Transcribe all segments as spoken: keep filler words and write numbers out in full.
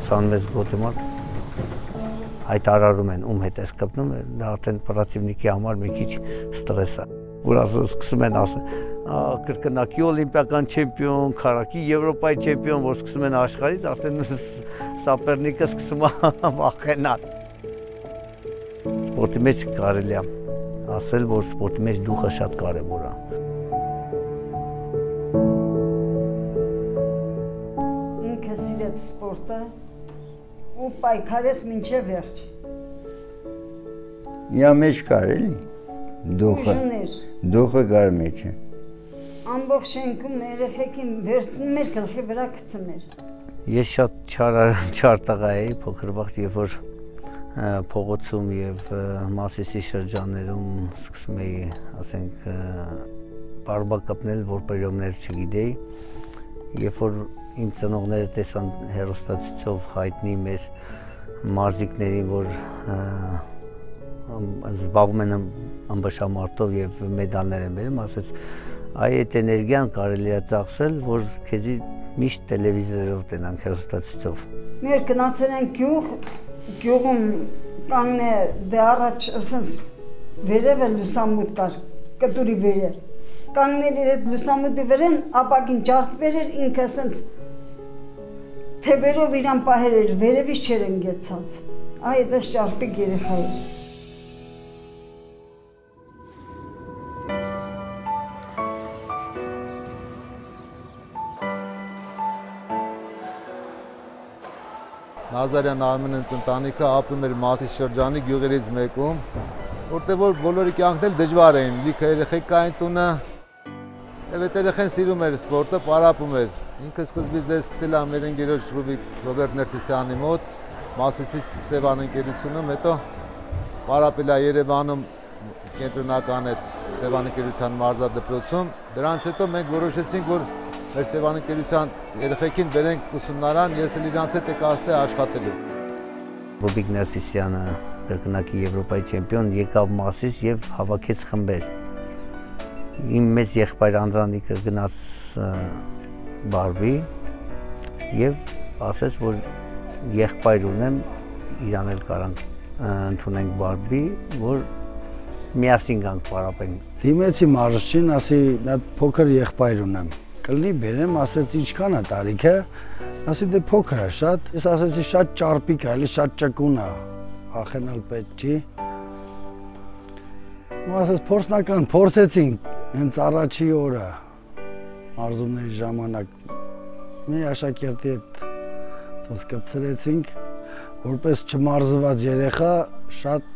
կործանում ես գոտի մոտ, հայտարարում են ում հետ ես կպնում, դա արդեն պրացիվնիկի համար մի քիչ ստրես է, որ սկսում են ասել, կրկնակի օլիմպիական չեմպիոն, քարակի Եվրոպայի չեմպիոն, որ սկսում են աշխարհից, արդեն սապերնիկը սկսում է վախենալ։ Սպորտի մեջ կարելի է ասել, որ սպորտի մեջ դուխը շատ կարևոր է։ Ինքը սիրեց սպորտը ու պայքարեց մինչև վերջ։ Իրա մեջ կար էլի, դուխը, դուխը կար մեջը։ Ամբողջ շենքում երեխեքին վերցնում էր, գլխի վրա գցում էր։ Ես շատ չար տղա էի, փոքր վաղ, երբ որ փողոցում եւ Մասիսի շրջաններում սկսում էի, ասենք, բարբակապնել, որ պերյոմներ չգիտեի, երբ որ իմ ծնողները տեսան հեռուստացույցով հայտնի մեր մարզիկներին, որ զբաղվում են ըմբշամարտով եւ մեդալներ են բերում, ասեց, այ այդ էներգիան կարելի է ծախսել, որ քեզի միշտ տելևիզորով տենանք հեռուստացույցով։ Մեր գնացել են գյուղ, գյուղում կանգն է դե առաջ ասենց վերևը լուսամուտ կար, կտուրի վերև։ Կանգնել էր այդ լուսամուտի վերեն, ապակին ջարդվեր էր, ինքը ասենց թևերով իրան պահեր էր, վերևից չեր ընկեցած։ Այ այդպես ճարպիկ երեխա էր։ Նազարյան Արմենենց ընտանիքը ապրում էր Մասիս շրջանի գյուղերից մեկում, որտեղ որ բոլորի կյանքն էլ դժվար էին, լիքը երեխեք կային տունը, եւ այդ երեխեն սիրում էր սպորտը, պարապում էր։ Ինքը սկզբից դե սկսել է մեր ընկերոջ Ռոբերտ Ներսիսյանի մոտ, Մասիսից Սևան ընկերությունում, հետո պարապել է Երևանում կենտրոնական այդ Սևան ընկերության մարզադպրոցում։ Դրանից հետո մենք որոշեցինք, որ մեր Սևան ընկերության երեխեքին բերենք ուսումնարան, ես էլ իրանց հետ եկա աշխատելու։ Ռոբիկ Ներսիսյանը, կրկնակի Եվրոպայի չեմպիոն, եկավ Մասիս եւ հավաքեց խմբեր։ Իմ մեծ եղբայր Անդրանիկը գնաց Բարբի եւ ասեց, որ եղբայր ունեմ, իրան էլ կարանք ընդունենք Բարբի, որ միասին գանք պարապենք։ Դիմեցի մարզչին, ասի, մի հատ փոքր եղբայր ունեմ։ Կլինի բերեմ, ասեց ինչքան է տարիքը, ասի դե փոքր է շատ, ես ասեցի շատ ճարպիկ է, էլի շատ ճկուն է, ախենալ պետք չի։ Ու ասեց փորձնական փորձեցինք, հենց առաջի օրը մարզումների ժամանակ մի աշակերտի հետ դες կպցրեցինք, որպես չմարզված երեխա շատ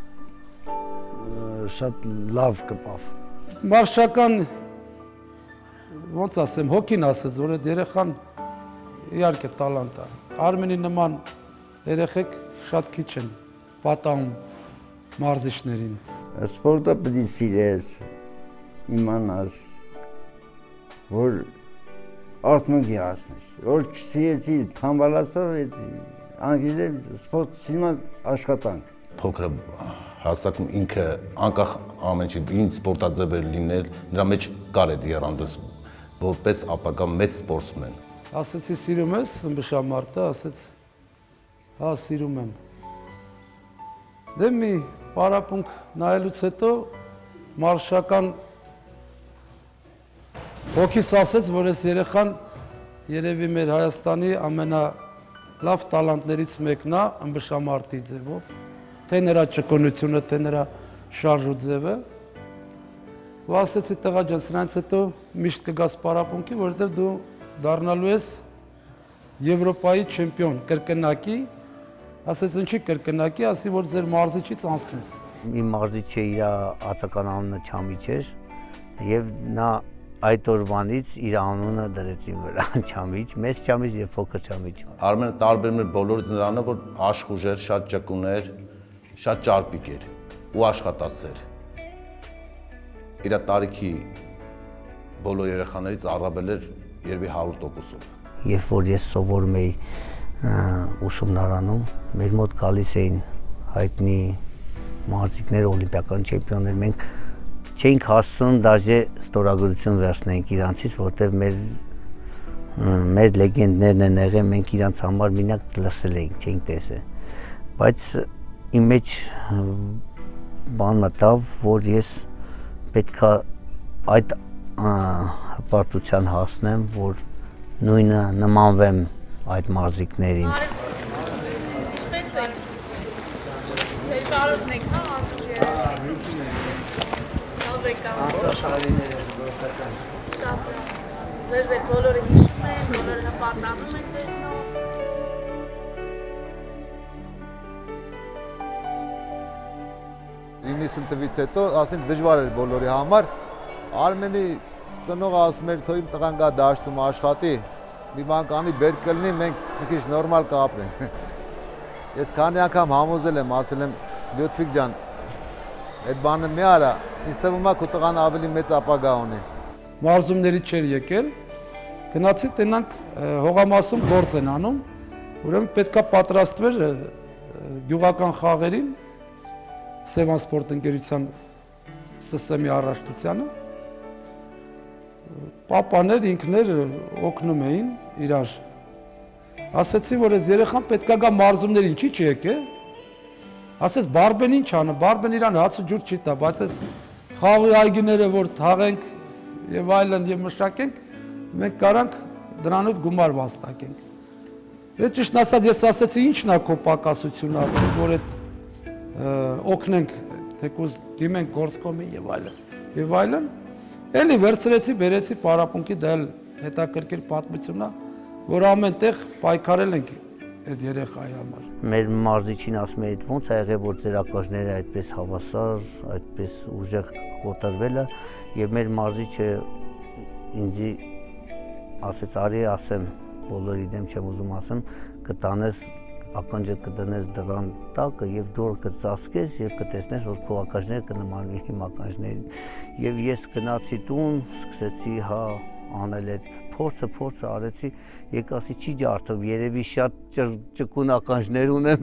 շատ լավ կպավ։ Մարշական ոնց ասեմ, հոգին ասեց, որ այդ երեխան իհարկե տալանտ է։ Արմենի նման երեխեք շատ քիչ են պատահում մարզիչներին։ Սպորտը պետք է սիրես, իմանաս, որ արտոնքի հասնես, որ չսիրեցի թամբալացավ, անգիզել սպորտ սիրման աշխատանք։ Փոքր հասակում ինքը անկախ ամեն ինչ, ինչ սպորտաձև էր լինել, նրա մեջ կար այդ եռանդոս, որպես ապագա մեծ սպորտսմեն։ Ասեցի սիրում ես ըմբշամարտը, ասեց հա սիրում եմ։ Դե մի պարապունք նայելուց հետո մարշական հոգիս ասեց, որ այս երեխան երևի մեր Հայաստանի ամենալավ տալանտներից մեկն է ըմբշամարտի ձևով, թե նրա ճկունությունը, թե նրա շարժու ձևը։ Ու ասեցի տղա ջան, սրանից հետո միշտ կգաս պարապունքի, որովհետև դու դառնալու ես Եվրոպայի չեմպիոն, կրկնակի, ասեց ինչի կրկնակի, ասի որ ձեր մարզիչից անցնես։ Իմ մարզիչը իր ածական անունը Չամիչ էր եւ նա այդ օրվանից իր անունը դրեց իմ վրա, Չամիչ, մեծ Չամիչ եւ փոքր Չամիչ։ Արմենը տարբերում էր բոլորից նրանով, որ աշխուժ էր, շատ ճկուն էր, շատ ճարպիկ էր ու աշխատասեր։ Իր տարիքի բոլոր երեխաներից առավել էր երբի հարյուր տոկոսով։ Երբ որ ես սովորում էի ուսումնարանում, մեր մոտ գալիս էին հայտնի մարզիկներ, օլիմպիական չեմպիոններ, մենք չէինք հասցնում դաժե ստորագրություն վերցնենք իրանցից, որտեղ մեր մեր լեգենդներն են եղել, մենք իրանց համար մենակ լսել ենք, չենք տեսել։ Բայց իմ մեջ բան մտավ, որ ես պետքա այդ հպարտության հասնեմ, որ նույնը նմանվեմ այդ մարզիկներին։ Ինչպես է։ Ձեր բարոյն եք, հա, Շատ ձեզ ձեր բոլորը հիշում են, բոլորը հպարտանում են ձեզնով։ իննսուն թվից հետո, ասենք դժվար էր բոլորի համար, Արմենի ծնողը ասում էր, թող իմ տղան գա դաշտում աշխատի, մի բան կանի, բեր կլինի, մենք մի քիչ նորմալ կապրենք։ Ես քանի անգամ համոզել եմ, ասել եմ, Լյոդվիկ ջան, այդ բանը մի արա, ինձ թվում է քո տղան ավելի մեծ ապագա ունի։ Մարզումներից չէր եկել, գնացի տենանք հողամասում գործ են անում, ուրեմն պետքա պատրաստվեր գյուղական խաղերին, Սևան սպորտ ընկերության ՍՍՄ-ի առաջնությանը, պապաներ, ինքներ օգնում էին իրար։ Ասեցի, որ այս երեխան պետքա գա մարզումներին, չի չեկե։ Ասես բարբեն ինչ անը, բարբեն իրան հաց ու ջուր չի տա, բայց այս խաղի այգիները, որ թաղենք և այլն և մշակենք, մենք կարանք դրանով գումար վաստակենք։ Ես ճիշտ ասած, ես ասեցի ինչն է քո պակասությունը, ասենք, որ այդ օգնենք, թեկուզ դիմենք գործկոմի և այլն, և այլն, էլի վերցրեցի, բերեցի պարապունքի, դա էլ հետաքրքիր պատմություն է, որ ամեն տեղ պայքարել ենք այդ երեխայի համար։ Մեր մարզիչին ասում է, ոնց է եղել, որ ձեր ակաժները այդպես հավասար, այդպես ուժեղ կոտրվել է, եւ մեր մարզիչը ինձի ասեց, արի ասեմ, բոլորի դեմ չեմ ուզում ասեմ, կտանես ականջը կդնես դռան տակը եւ դուր կծածկես եւ կտեսնես, որ քո ակաժները կնմանվի իմ ակաժներին։ Եվ ես գնացի տուն, սկսեցի հա անել այդ փորձը, փորձը արեցի, եկասի չի ջարդում, երևի շատ ճկուն ականջներ ունեմ։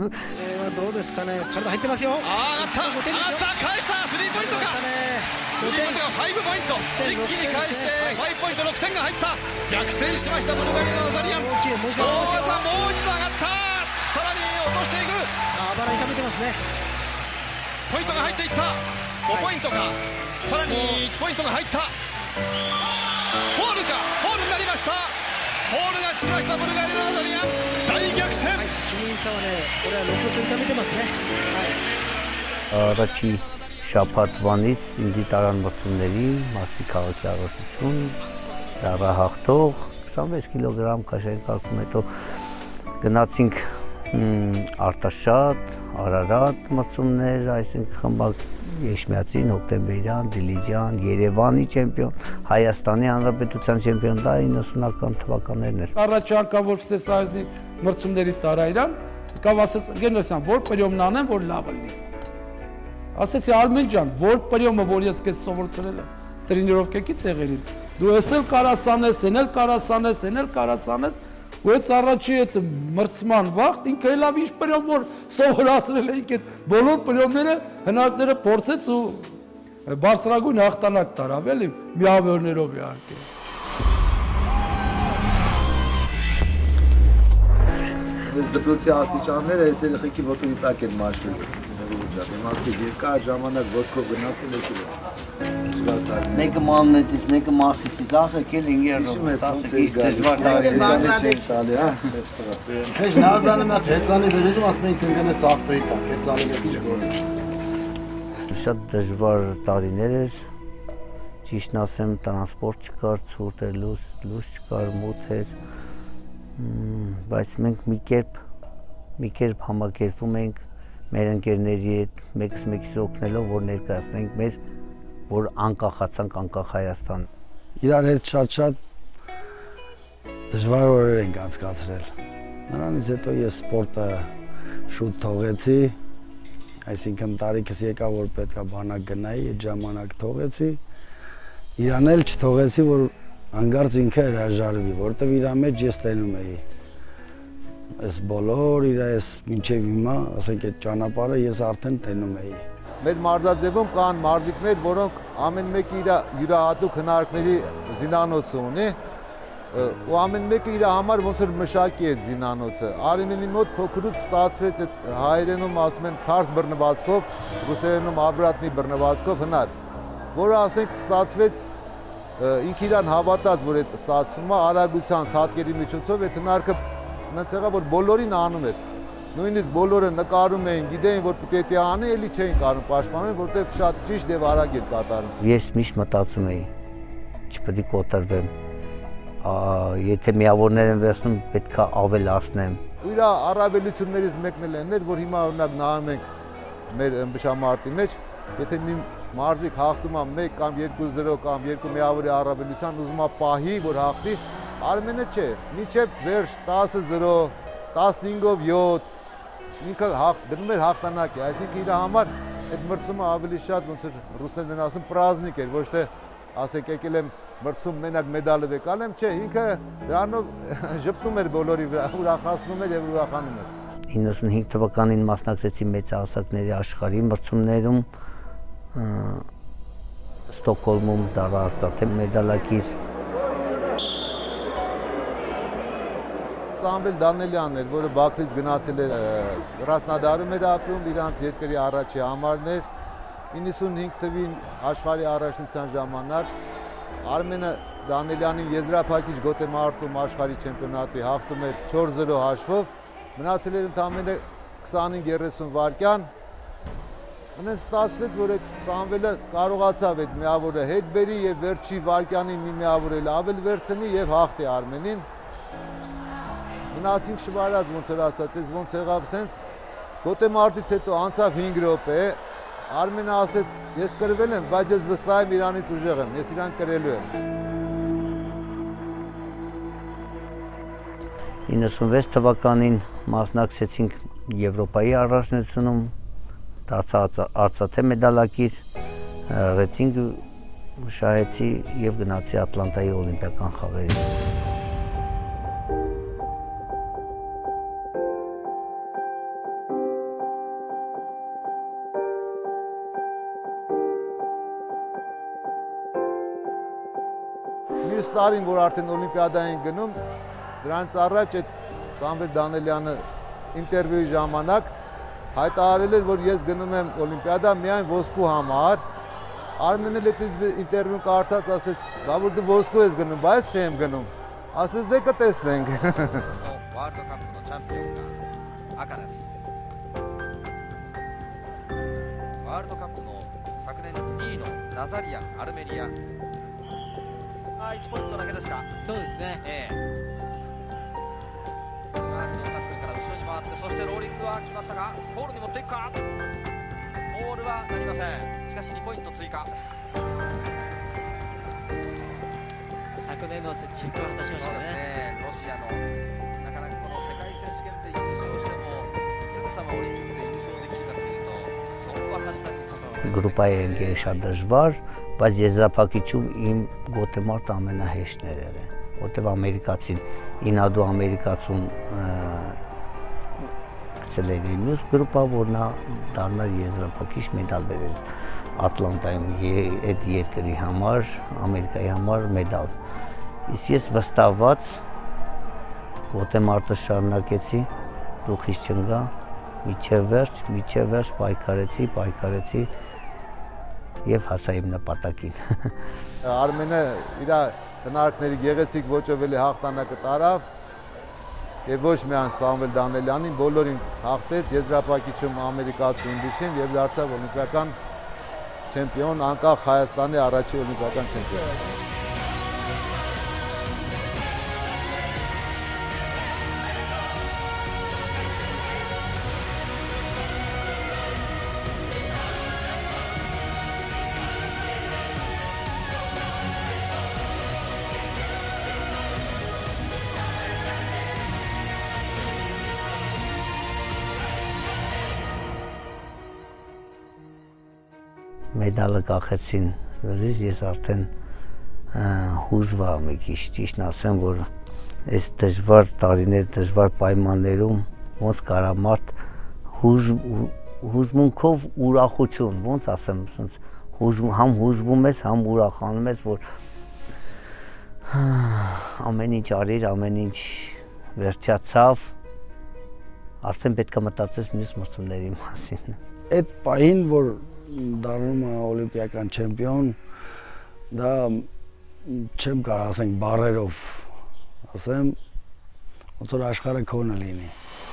Առաջի շաբաթվանից ինձ տարան մրցումների, Մարսի քաղաքի առաջնություն, դառահաղթող, քսանվեց կիլոգրամ քաշային կարգում, հետո գնացինք Արտաշատ, Արարատ մրցումներ, այսինքն խմբակ Եշմիածին, Հոկտեմբերյան, Դիլիջան, Երևանի չեմպիոն, Հայաստանի Հանրապետության չեմպիոն, դա իննսունական թվականներն էր։ Առաջի անգամ որ Սեսայզի մրցումների տարա իրան, կավ ասեց Գենոսյան, որ պրիոմն անեմ, որ լավը լինի։ Ասեցի Արմեն ջան, որ պրիոմը, որ ես քեզ սովորեցրել եմ տրենիրովկեքի տեղերին, դու ես էլ կարաս անես, են էլ կարաս անես, են էլ կարաս անես, ու այդ առաջի այդ մրցման վաղտ ինքը լավ ինչ պրիոմ որ սովորացրել էինք այդ բոլոր պրիոմները հնարքները փորձեց ու բարձրագույն հաղթանակ տարավ էլի միավորներով իհարկե։ Այս դպրոցի աստիճանները այս երեխեքի ոտորի տակ են մաշվել։ Իմացի երկար ժամանակ ոտքով գնացել եկել եմ։ Մեկը մաննետից, մեկը մասիսից, ասեք էլ ինգերով, ասեք ինչ դժվար տարի է։ Սեջ նազանը մատ հեծանի վերուզում ասում ենք ընգեն է սավտոյի տակ, հեծանի մեկ ինչ գորը։ Շատ դժվար տարիներ էր, ճիշտն ասեմ, տրանսպորտ չկար, ցուրտ էր, լույս չկար, մութ էր, բայց մենք մի կերպ, մի կերպ համակերպվում ենք մեր ընկերների հետ, մեկս մեկիս օգնելով, որ ներկայացնենք մեր, որ անկախացանք անկախ Հայաստան։ Իրար հետ շատ-շատ դժվար օրեր ենք անցկացրել։ Նրանից հետո ես սպորտը շուտ թողեցի, այսինքն տարիքս եկա, որ պետք է բանակ գնայի, այդ ժամանակ թողեցի։ Իրան էլ չթողեցի, որ հանգարց ինքը հրաժարվի, որտեվ իր մեջ ես տենում էի։ Այս բոլոր իր այս մինչև հիմա, ասենք այդ ճանապարհը ես արդեն տենում էի։ Մեր մարզաձևում կան մարզիկներ, որոնք ամեն մեկը իր յուրահատուկ հնարքների զինանոց ունի, ու ամեն մեկը իր համար ոնց որ մշակի է զինանոցը։ Արմենի մոտ փոքրուց ստացվեց այդ հայերենում ասում են թարս բռնվածքով, ռուսերենում աբրատնի բռնվածքով հնար, որը ասենք ստացվեց ինքը իրան հավատաց, որ այդ ստացվում է արագության ցածկերի միջոցով, այդ հնարքը հնաց եղավ, որ բոլորին անում էր։ Նույնիսկ բոլորը նկարում էին, գիտեին, որ պետք է անի, էլի չէին կարող պաշտպանել, որտեղ շատ ճիշտ եւ արագ էր կատարում։ Ես միշտ մտածում էի, չպետք է կոտրվեմ, եթե միավորներ են վերցնում, պետք է ավելացնեմ։ Ու իր առավելություններից մեկն էլ այն էր, որ հիմա օրինակ նայում ենք մեր ըմբշամարտի մեջ, եթե մի մարզիկ հաղթում է մեկ կամ երկու զրո կամ երկու միավորի առավելության, ուզում է պահի, որ հաղթի, Արմենը չէ, մինչև վերջ տասը զրո, տասնհինգով յոթ, ինքը գնում էր հաղթանակի, այսինքն իր համար այդ մրցումը ավելի շատ ոնց որ ռուսներն ասում պրազնիկ էր, ոչ թե ասեք եկել եմ մրցում մենակ մեդալը վեկալ եմ, չէ, ինքը դրանով ժպտում էր բոլորի վրա, ուրախացնում էր եւ ուրախանում էր։ իննսունհինգ թվականին մասնակցեցի մեծահասակների աշխարհի մրցումներում, Ստոկհոլմում դառա արծաթե մեդալակիր։ Սամվել Դանելյանն էր, որը Բաքվից գնացել էր Կրասնոդարում էր ապրում, իրանց երկրի առաջի համարներ, իննսունհինգ թվին աշխարհի առաջնության ժամանակ Արմենը Դանելյանին եզրափակիչ գոտեմարտում աշխարհի չեմպիոնատի հաղթում էր չորս զրո հաշվով, մնացել էր ընդամենը քսանհինգ երեսուն վայրկյան։ Ունեն ստացվեց, որ այդ Սամվելը կարողացավ այդ միավորը հետ բերի եւ վերջի վայրկյանին մի միավոր էլ ավել վերցնի եւ հաղթի Արմենին։ Մնացինք շվարած, ոնց որ ասած, ես ոնց եղավ սենց, գոտեմարտից հետո անցավ հինգ րոպե, Արմենը ասեց, ես կրվել եմ, բայց ես վստահ եմ իրանից ուժեղ եմ, ես իրան կրելու եմ։ իննսունվեց թվականին մասնակցեցինք Եվրոպայի առաջնությունում, դարձա արծաթե մեդալակիր, ռեցինգ շահեցի եւ գնացի Ատլանտայի օլիմպիական խաղերին։ Մյուս տարին, որ արդեն օլիմպիադա են գնում, դրանից առաջ այդ Սամվել Դանելյանը ինտերվյուի ժամանակ հայտարարել էր, որ ես գնում եմ օլիմպիադա միայն ոսկու համար։ Արմենը այդ ինտերվյուն կարդաց, ասեց, բա որ դու ոսկու ես գնում, բայց խի եմ գնում։ Ասեց, դե կտեսնենք։ Վարդոկապնո չամպիոնը ակաですՎարդոկապնո昨年にいのナザリアンアルメリアいちポイントだけですか。そうですね。ええ。マークのタックルから後ろに回って、そしてローリングは決まったが、ゴールに持っていくか。ゴールはなりません。しかしにポイント追加。昨年の雪辱を果たしましたね。ロシアのなかなかこの世界選手権で優勝してもすぐさまオリンピックで優勝できるかというと、そうは簡単にさせない。 Գրուպայի ենք շատ դժվար, բայց եզրափակիչում իմ գոտեմարտը ամենահեշտն էր եղել, որտեղ ամերիկացին ինադու ամերիկացուն գցել էր մյուս գրուպա, որ նա դառնար եզրափակիչ մեդալ բերեր Ատլանտայում այդ երկրի համար, Ամերիկայի համար մեդալ։ Իսկ ես վստահված գոտեմարտը շարունակեցի, դուխից չընկա, միջև վերջ, միջև վերջ պայքարեցի, պայքարեցի եւ հասա իմ նպատակին։ Արմենը իր հնարքների գեղեցիկ ոճով էլի հաղթանակը տարավ եւ ոչ միայն Սամվել Դանելյանին, բոլորին հաղթեց, եզրափակիչում ամերիկացի իմբիշին եւ դարձավ օլիմպիական չեմպիոն, անկախ Հայաստանի առաջի օլիմպիական չեմպիոն։ Մեդալը կախեցին վզից, ես արդեն հուզվա մի քիչ, ճիշտն ասեմ, որ այս դժվար տարիներ, դժվար պայմաններում ոնց կարա մարդ հուզմունքով ուրախություն, ոնց ասեմ, համ հուզվում ես, համ ուրախանում ես, որ ամեն ինչ արիր, ամեն ինչ վերջացավ, արդեն պետք է մտածես մյուս մրցումների մասին։ Այդ պահին, որ դառնում է օլիմպիական չեմպիոն, դա չեմ կարող ասենք բառերով ասեմ, ոնց որ աշխարհը քոնը լինի։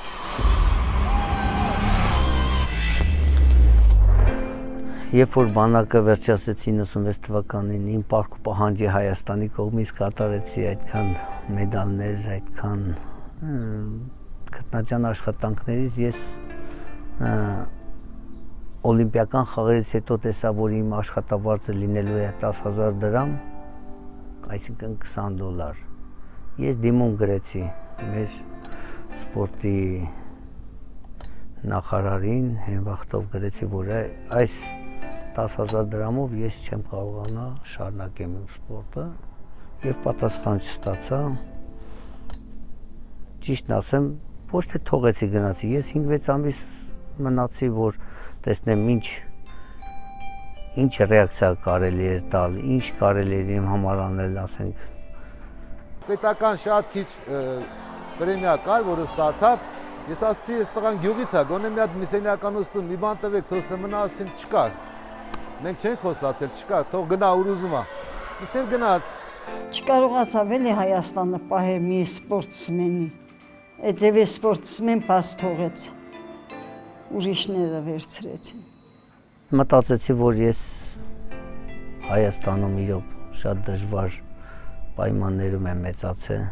Երբ որ բանակը վերջացրեցի իննսունվեց թվականին, իմ պարտք ու պահանջի Հայաստանի կողմից կատարեցի այդքան մեդալներ, այդքան քննադատ աշխատանքներից, ես օլիմպիական խաղերից հետո տեսա, որ իմ աշխատավարձը լինելու է տասը հազար դրամ, այսինքն քսան դոլար։ Ես դիմում գրեցի մեր սպորտի նախարարին, հենվախտով գրեցի, որ այս տասը հազար դրամով ես չեմ կարողանա շարունակեմ իմ սպորտը եւ պատասխան չստացա։ Ճիշտն ասեմ, ոչ թե թողեցի գնացի, ես հինգ-վեց ամիս մնացի, որ տեսնեմ ինչ ինչ ռեակցիա կարելի էր տալ, ինչ կարելի էր իմ համար անել, ասենք։ Պետական շատ քիչ պրեմիա կար, որը ստացավ, ես ասացի, այս տղան գյուղից է, գոնե մի հատ միսենիական ուստուն, մի բան տվեք, թող մնա, ասին չկա։ Մենք չենք խոստացել, չկա, թող գնա ուր ուզում է։ Ինքն գնաց։ Չկարողացավ էլի Հայաստանը պահել մի սպորտսմենի։ Այդ ձևի սպորտսմեն բաց թողեց։ Ուրիշները վերցրեցին։ Մտածեցի, որ ես Հայաստանում իրոք շատ դժվար պայմաններում եմ մեծացել։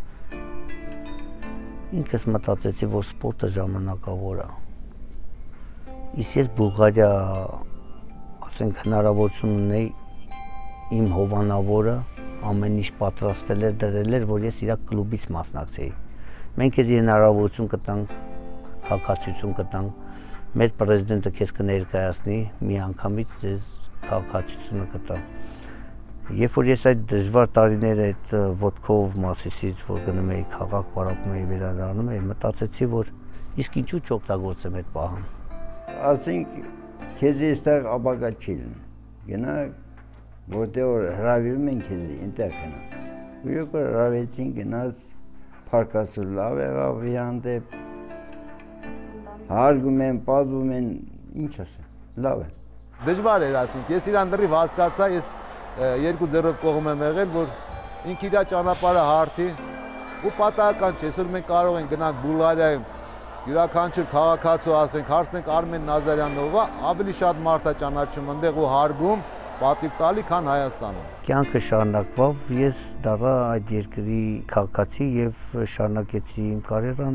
Ինքս մտածեցի, որ սպորտը ժամանակավոր է։ Իսկ ես Բուլղարիա, ասենք, հնարավորություն ունեի իմ հովանավորը ամեն ինչ պատրաստել էր, դրել էր, որ ես իր կլուբից մասնակցեի։ Մենք էս հնարավորություն կտանք, քաղաքացիություն կտանք, մեր պրեզիդենտը քեզ կներկայացնի, մի անգամից ձեզ քաղաքացիությունը կտա։ Երբ որ ես այդ դժվար տարիները այդ ոտքով Մասիսից, որ գնում էի քաղաք, պարապում էի, վերադառնում էի, մտածեցի, որ իսկ ինչու չօգտագործեմ այդ պահը։ Ասենք քեզ այստեղ ապագա չի լինի։ Գնա, որտեղ որ հրավիրում են քեզ, այնտեղ գնա։ Ու երբ որ հրավիրեցին գնաց փարկասու լավ եղավ հանդեպ, հարգում են, պատվում են, ինչ ասեմ, լավ է։ Դժվար էր, ասենք, ես իրան դրիվ հասկացա, ես երկու ձեռով կողմ եմ եղել, որ ինք իր ճանապարհը հարթի ու պատահական չէ, այսօր մենք կարող ենք գնանք Բուլղարիայում յուրաքանչյուր քաղաքացու, ասենք, հարցնենք Արմեն Նազարյանովա, ավելի շատ մարդ է ճանաչում այնտեղ ու հարգում, պատիվ տալի, քան Հայաստանում։ Կյանքը շարունակվավ, ես դառա այդ երկրի քաղաքացի եւ շարունակեցի իմ կարիերան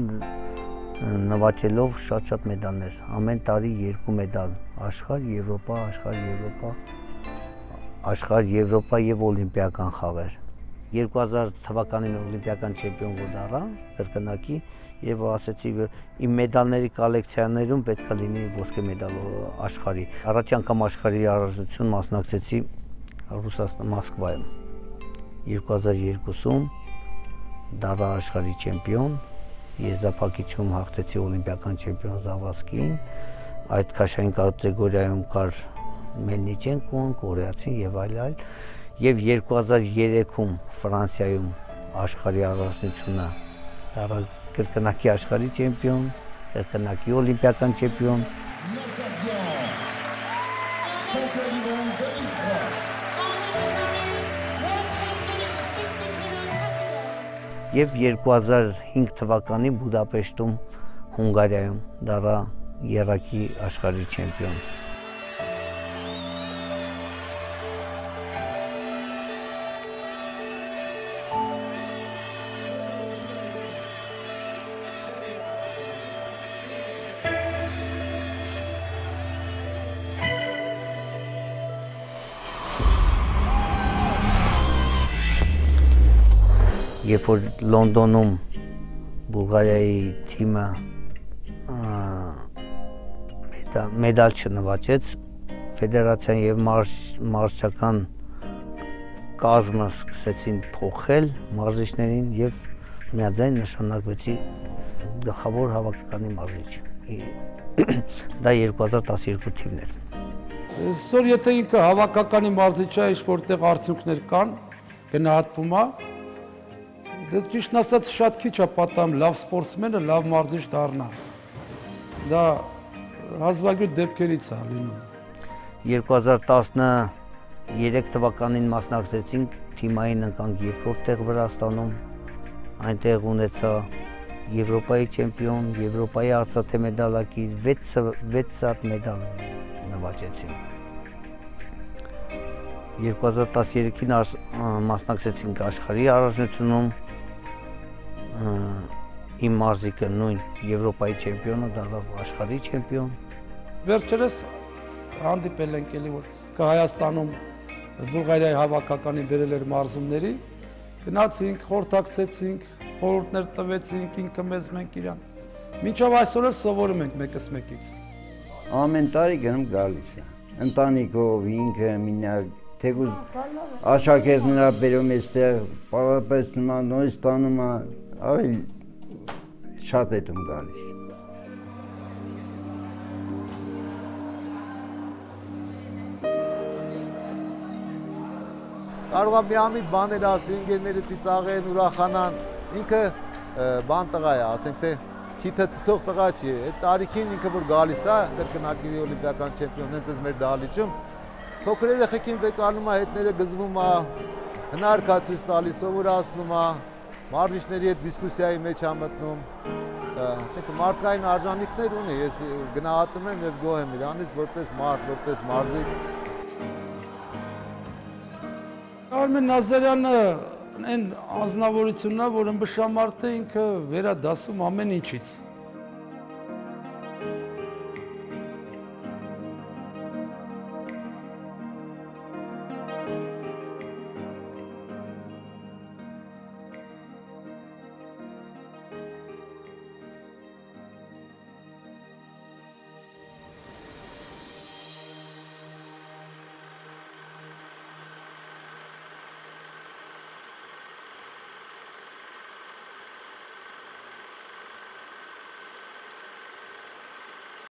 նվաճելով շատ-շատ մեդալներ, ամեն տարի երկու մեդալ, աշխարհ, Եվրոպա, աշխարհ, Եվրոպա, աշխարհ, Եվրոպա եւ օլիմպիական խաղեր։ երկու հազար թվականին օլիմպիական չեմպիոն որ դառա կրկնակի եւ ասացի իմ մեդալների կոլեկցիաներում պետք է լինի ոսկե մեդալ աշխարհի։ Առաջ անգամ աշխարհի առաջնություն մասնակցեցի Ռուսաստան Մոսկվայում։ երկու հազար երկուսում դառա աշխարհի չեմպիոն, եզրափակիչում հաղթեցի օլիմպիական չեմպիոն Զավասկին, այդ քաշային կատեգորիայում կար Մելնիչենկոն, կորեացին եւ այլ այլ, եւ երկու հազար երեքում Ֆրանսիայում աշխարհի առաջնությունը դառա կրկնակի աշխարհի չեմպիոն, կրկնակի օլիմպիական չեմպիոն։ Եվ երկու հազար հինգ թվականին Բուդապեշտում, Հունգարիայում դառա եռակի աշխարհի չեմպիոն։ Երբ որ Լոնդոնում Բուլղարիայի թիմը մեդալ չնվաճեց, ֆեդերացիան եւ մարզչական կազմը սկսեցին փոխել մարզիչներին եւ միաձայն նշանակվեցի գլխավոր հավաքականի մարզիչ։ Դա երկու հազար տասներկու թիվն էր։ Այսօր եթե ինքը հավաքականի մարզիչ է, ինչ որտեղ արդյունքներ կան, գնահատվում է, Դե ճիշտն ասած շատ քիչ է պատահում լավ սպորտսմենը լավ մարզիչ դառնա։ Դա հազվագյուտ դեպքերից է լինում։ երկու հազար տասներեք թվականին մասնակցեցինք թիմային ընկանք երկրորդ տեղ Վրաստանում, այնտեղ ունեցա Եվրոպայի չեմպիոն, Եվրոպայի արծաթե մեդալակիր, վեց հատ մեդալ նվաճեցինք։ երկու հազար տասներեքին մասնակցեցինք աշխարհի առաջնությունում, իմ մարզիկը նույն Եվրոպայի չեմպիոնը դառավ աշխարհի չեմպիոն։ Վերջերս հանդիպել ենք էլի որ Հայաստանում Բուլղարիայի հավաքականին բերել էր մարզումների, գնացինք, խորհրդակցեցինք, խորհուրդներ տվեցինք, ինքը մեզ մենք իրան։ Մինչև այսօր էլ սովորում ենք մեկս մեկից։ Ամեն տարի գնում գալիս է։ Ընտանիքով ինքը մինակ թեկուզ աշակերտները բերում էստեղ, պարապեցնում է, նույն ստանում է, ավելի շատ է դում գալիս։ Կարող է միամիտ բաներ ասի, ինգերները ծիծաղեն, ուրախանան, ինքը բան տղա է, ասենք թե քիթը ծծող տղա չի, այդ տարիքին ինքը որ գալիս է, կրկնակի օլիմպիական չեմպիոն, հենց այս մեր դահլիճում, փոքր երեխեքին բեկանում է, հետները գզվում է, հնարքացույց տալիս, սովորացնում է, մարզիչների հետ դիսկուսիայի մեջ է մտնում, ասենք մարդկային արժանինքներ ունի, ես գնահատում եմ եւ գոհ եմ իրանից որպես մարդ, որպես մարզիկ։ Արմեն Նազարյանը այն անձնավորությունն է, որ ըմբշամարդ է ինքը վերադասում ամեն ինչից։